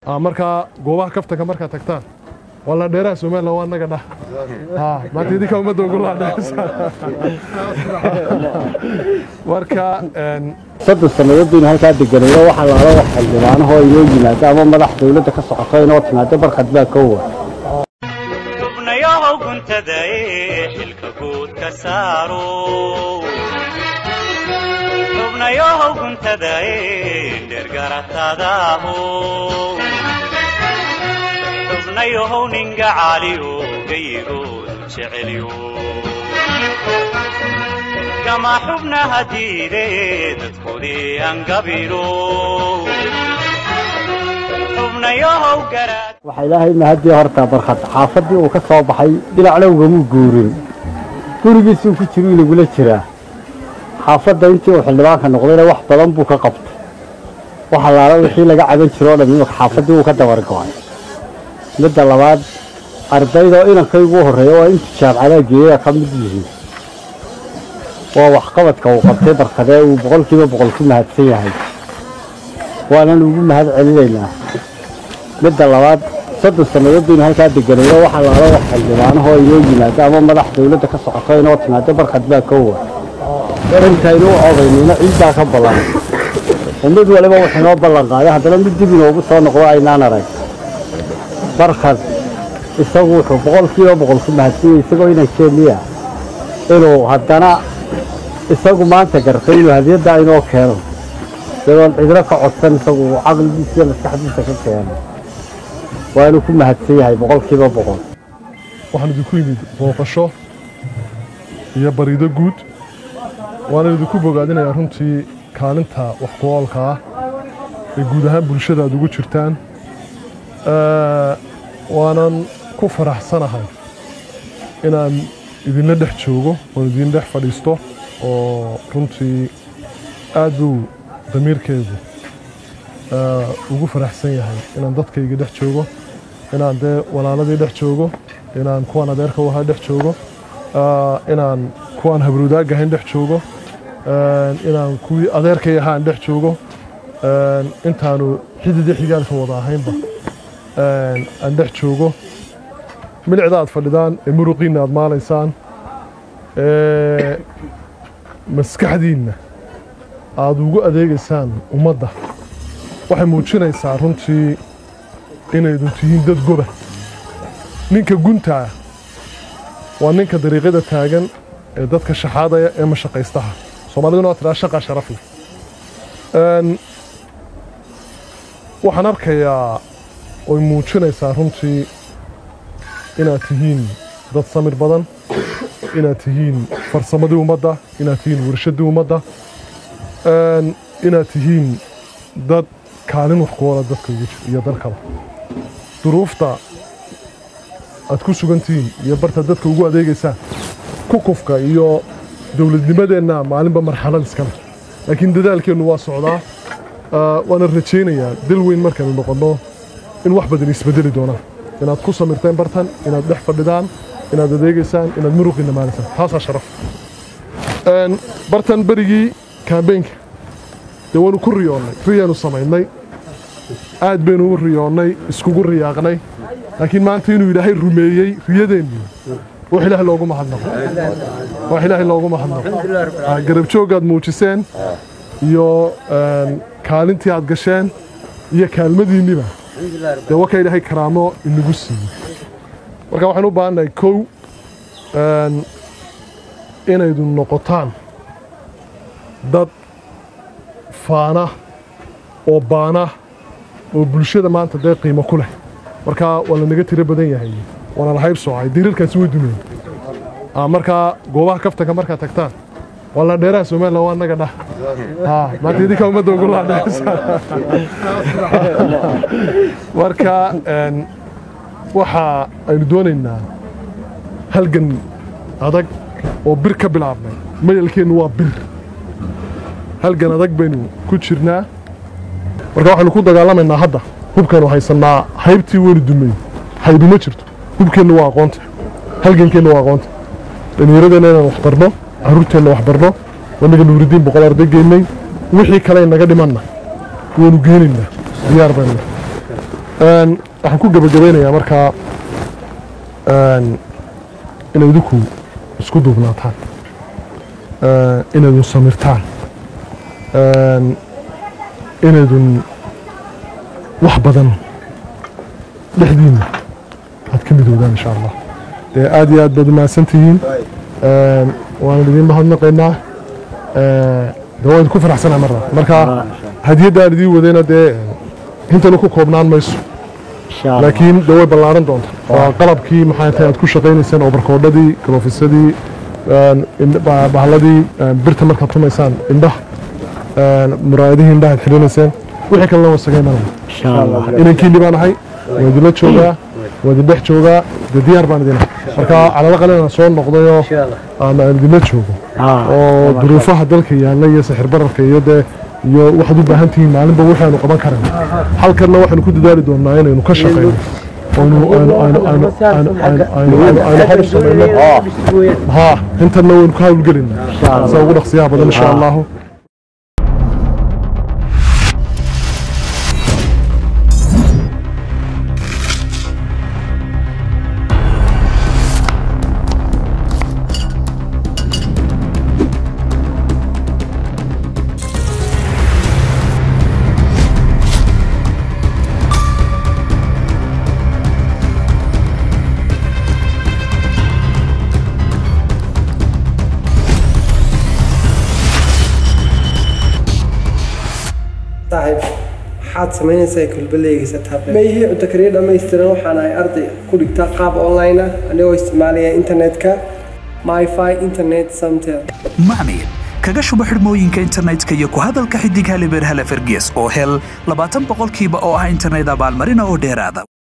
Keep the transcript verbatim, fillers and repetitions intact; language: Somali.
marka goobaha kaftanka marka tagtaan wala dheeraha Soomaaliland waa naga dhah ha ma tidii ka umada ugu laadaysa marka een saddex sanadood halka deganay waxa la laga xildhibaan oo iyo yimaada ama madax dawladda ka socotay inoo timaado barkad baa koowa xubnayaha guntaday xilka guud ka saaro xubnayaha guntaday dhergaratadaho xubnayaha ninga caliyo gayigo jeceliyo kama xubna hadiide dadkoodii angabiro xubnayaha garaad waxa ilaahay ma hadii horta barkad xaafadii uu ka soo baxay dilacna uga mu guurin gurigiisu ku jiro inuu la jiraa xaafadda intii uu xildhibaanka noqday wax badan buu ka qabtay waxa la wixii laga caban jiro dhammaan xaafadii uu ka dabargo'ay midda labaad ardayda inankaygu horeeyo waa inta jaamacada geeya ka mid yihiin waa wax qabadka uu qabtay barkadee uu boqolkiiba boqol ku mahadsan yahay waana ugu mahad celinaynaa midda labaad saddex sanadood halka deganay waxa la laga xildhibaan oo iyo yimaada ama madax dawladda ka socotay inoo timaado barkad baa koowa intaaynu ogeynina ciidaa ka balan umad waliba waxa noo balan qaaday hadana mid dib inoogu soo noqdo aynaan arag barkad isagu wuxuu boqolkiiba boqol ku mahadsan isagoo inay Kenya inuu hadana isagu maanta gartay inuu hadiyada inoo keeno dadaan cidra ka codsan isagu aqalkiisa maskaxdiisa ka keeno waanu ku mahadsan yahay boqolkiiba boqol waxaan idinku yimid booqasho iyo bariido guud waana idinku bogaadinayaa runtii kaalinta wax ku oolka ah ee guud ahaan bulshada aad ugu jirtaan waanan ku faraxsanahay inaan idinla dhex joogo oo idin dhex fadhiisto oo runtii aad buu damiirkaygu ugu faraxsan yahay inaan dadkayga dhex joogo inaan dee walaaladii dhex joogo inaan kuwan adeerka waxa dhex joogo inaan kuwan habruudaag ahayn dhex joogo inaan kuwii adeerkay ahaan dhex joogo intaanu xididii xigaalka wada ahaynba aan dhex joogo milicda aad fadhidaan ee muruqiina aad maalaysaan ee maskaxdiina aad ugu adeegaysaan ummadda waxay muujinaysaa runtii inaydu tihiin dad goba ninka guntaa waa ninka dariiqada taagan ee dadka shaxaadaya ee mashaqaystaha Soomaaliduna waa tiraa shaqa sharaf leh een waxaan arkayaa oo muujinaysaa runtii inaad tihiin dad samir badan inaad tihiin farsamadii ummadda inaad tihiin warshadii ummadda een inaad tihiin dad kaalin wax ku wada dadka iyo dalkaba duruufta aad ku sugantiin iyo barta dadka ugu adeegaysaan ku kufka iyo dawladnimadeena maalinba marxalad iska leh laakiin dadaalkeenu waa socdaa waana rajaynayaa dal weyn markaan noqono in wax badan isbedeli doonaan inaad ku samirteen bartan inaad dhex fadhidaan inaad adeegaysaan inaad muruqina maalisaan taas sharaf een bartan barigii campaign-ka dawanu ku riyoonay riyaanu samaynay aad baynu u riyoonay iskugu riyaaqnay laakiin maanta inuu ilaahay rumeeyay riyadeennii wax ilaahay loogu mahadnaqo wax ilaahay loogu mahadnaqo garab joogaad muujiseen iyo kaalintii aad gasheen iyo kaalmadiinniba dee waka ilaahay karaamo inagu siiyey marka waxaan u baahannahay kow inaydu noqotaan dad faana oo baana oo bulshada maanta dee qiimo ku leh marka waa la naga tiro badan yahay waana la hayb soocay dirirkaasi way dumeen marka goobaha kaftanka marka tagtaan wala dheeraha Soomaaliland waa naga dhah ha ma tidii ka umada ugu laadaysa marka een waxa aynu doonaynaa halgan adag oo bir ka bilaabnay mayalkeenu waa bir halgan adag baynu ku jirnaa marka waxaanu ku dagaalamaynaa hadda hubkeenu haysanaa haybtii weyn dumay haybuma jirto hubkeenu waa aqoonta halgankeenu waa aqoonta dhalinyaradeena inaan wax barno caruurteena wax barno wanaga nuuridiin boqol arday geynay wixii kale naga dhimanna waynu geenaynaa diyaar baynu een waxaan ku gabagabeynayaa markaa een inay idinku isku duubnaataan een inaydun samirtaan een inaydun wax badan dhexdiinna aad ka midoodaan insha allah dee aad iyo aad baad umahadsan tihiin een waan idin mahadnaqaynaa dee waan idinku faraxsanaa marna marka hadiyadda aan idiin wadayna dee intana ku koobnaan mayso laakiin dee way ballaaran doonta waa qalabkii maxay tahay aad ku shaqaynaysaan oo barkoodhadii galoofisadii bahladii birta markaad tumaysaan indhaha muraayadihii indhaha aad xidhanaysaan wixii kalena waa sagaymanaya inankiinni baan ahay waa idinla joogaa waa idin dhex joogaa dee diyaar baan idin ahay marka calala qalin aan soo noqdayoo aan idinla joogo oo duruufaha dalka yaalla iyo sixir bararka iyo dee iyo waxaad u baahan tihiin maalinba waxaanu qaban karana halkanna waxaanu ku dadaali doonaa inaynu ka shaqayno aynu samayno ha intanna waynu ka hawlgelinaa saa ugu dhaqsiyaha badan insha allahu صاحب حاد سمينيسا كلبليغيسا تابلت ما يهي cunto kariye dhammaystiran waxaan ay arday ku dhigtaa qaab online ah anigoo isticmaalaya internetka myfi internet samtel macmiil kaga shuba xirmooyinka internetka iyo ku hadalka xidig halibeer hale fergees oo hel labaatan boqolkiiba oo ah internet abaalmarina oo dheeraada